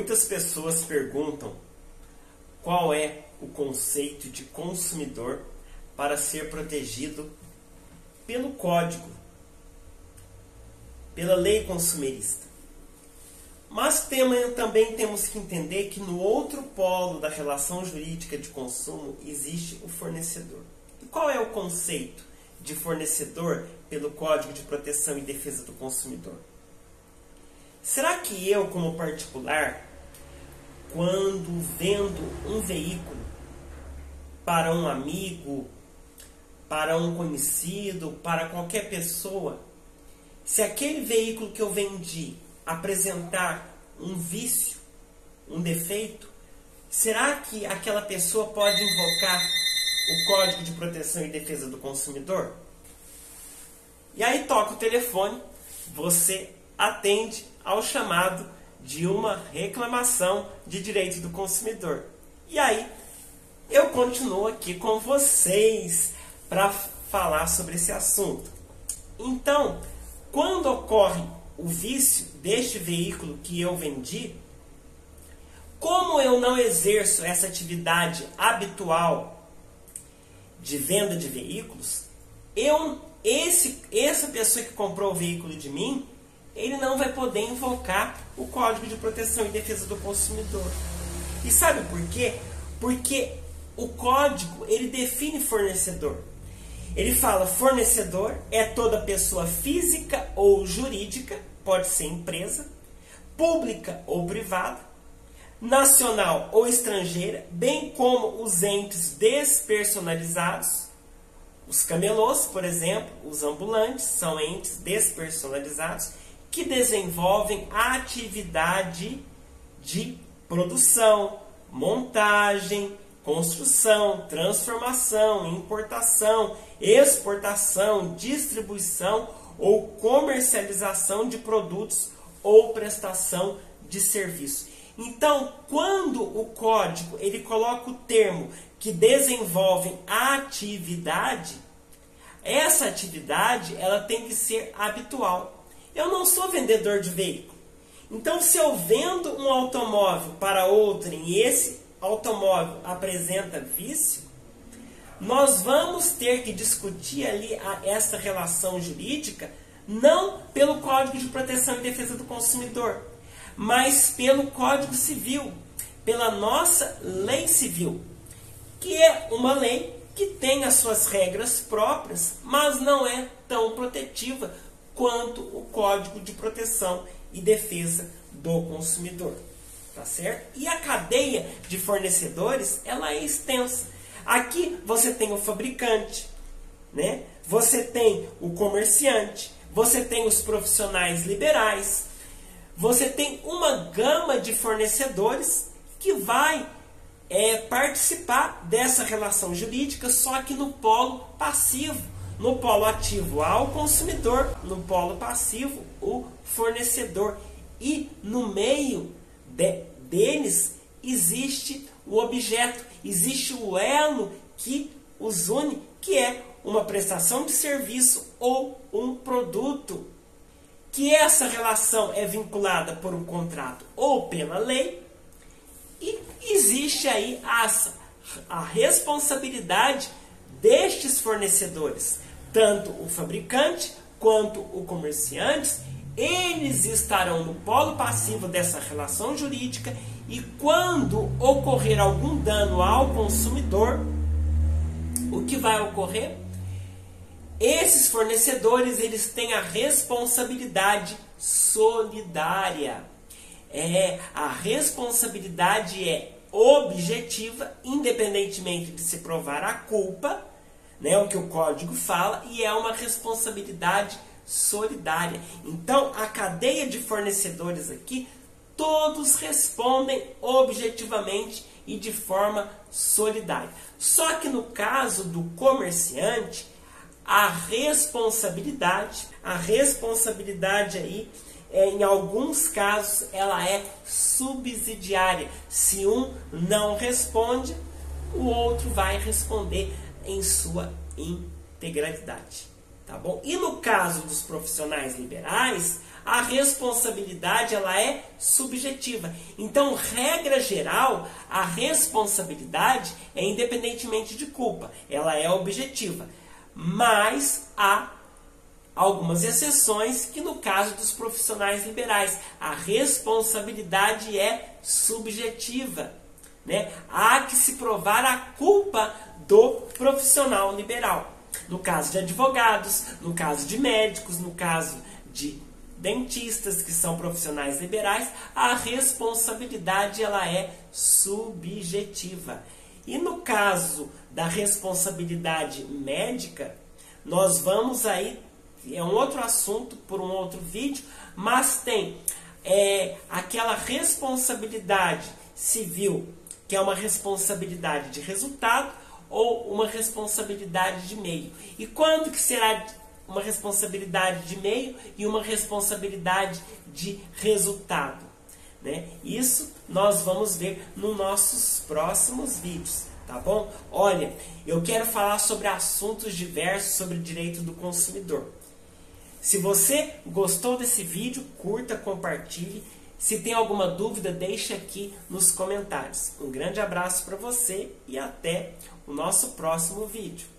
Muitas pessoas perguntam qual é o conceito de consumidor para ser protegido pelo código, pela lei consumerista. Mas também temos que entender que no outro polo da relação jurídica de consumo existe o fornecedor. E qual é o conceito de fornecedor pelo Código de Proteção e Defesa do Consumidor? Será que eu, como particular, quando vendo um veículo para um amigo, para um conhecido, para qualquer pessoa, se aquele veículo que eu vendi apresentar um vício, um defeito, será que aquela pessoa pode invocar o Código de Proteção e Defesa do Consumidor? E aí toca o telefone, você atende ao chamado de uma reclamação de direito do consumidor. E aí eu continuo aqui com vocês para falar sobre esse assunto. Então, quando ocorre o vício deste veículo que eu vendi, como eu não exerço essa atividade habitual de venda de veículos, essa pessoa que comprou o veículo de mim, ele não vai poder invocar o Código de Proteção e Defesa do Consumidor. E sabe por quê? Porque o código, ele define fornecedor. Ele fala: fornecedor é toda pessoa física ou jurídica, pode ser empresa, pública ou privada, nacional ou estrangeira, bem como os entes despersonalizados. Os camelôs, por exemplo, os ambulantes, são entes despersonalizados que desenvolvem atividade de produção, montagem, construção, transformação, importação, exportação, distribuição ou comercialização de produtos ou prestação de serviço. Então, quando o código ele coloca o termo que desenvolve atividade, essa atividade ela tem que ser habitual. Eu não sou vendedor de veículo. Então, se eu vendo um automóvel para outrem e esse automóvel apresenta vício, nós vamos ter que discutir ali essa relação jurídica não pelo Código de Proteção e Defesa do Consumidor, mas pelo Código Civil, pela nossa lei civil, que é uma lei que tem as suas regras próprias, mas não é tão protetiva quanto o Código de Proteção e Defesa do Consumidor. Tá certo? E a cadeia de fornecedores, ela é extensa. Aqui você tem o fabricante, né? Você tem o comerciante, você tem os profissionais liberais, você tem uma gama de fornecedores que vai participar dessa relação jurídica, só que no polo passivo. No polo ativo há o consumidor, no polo passivo o fornecedor. E no meio deles existe o objeto, existe o elo que os une, que é uma prestação de serviço ou um produto. Que essa relação é vinculada por um contrato ou pela lei, e existe aí a responsabilidade destes fornecedores, tanto o fabricante quanto o comerciante. Eles estarão no polo passivo dessa relação jurídica, e quando ocorrer algum dano ao consumidor, o que vai ocorrer? Esses fornecedores, eles têm a responsabilidade solidária. A responsabilidade é objetiva, independentemente de se provar a culpa, né, o que o código fala, e é uma responsabilidade solidária. Então, a cadeia de fornecedores aqui, todos respondem objetivamente e de forma solidária. Só que no caso do comerciante, a responsabilidade aí, em alguns casos, ela é subsidiária. Se um não responde, o outro vai responder em sua integralidade. Tá bom? E no caso dos profissionais liberais, a responsabilidade ela é subjetiva. Então, regra geral, a responsabilidade é independentemente de culpa, ela é objetiva. Mas há algumas exceções que no caso dos profissionais liberais, a responsabilidade é subjetiva, né? Há que se provar a culpa do profissional liberal. No caso de advogados, no caso de médicos, no caso de dentistas, que são profissionais liberais, a responsabilidade ela é subjetiva. E no caso da responsabilidade médica, nós vamos aí, é um outro assunto por um outro vídeo, mas tem aquela responsabilidade civil, que é uma responsabilidade de resultado ou uma responsabilidade de meio. E quando que será uma responsabilidade de meio e uma responsabilidade de resultado, né? Isso nós vamos ver nos nossos próximos vídeos, tá bom? Olha, eu quero falar sobre assuntos diversos sobre direito do consumidor. Se você gostou desse vídeo, curta, compartilhe. Se tem alguma dúvida, deixe aqui nos comentários. Um grande abraço para você e até o nosso próximo vídeo.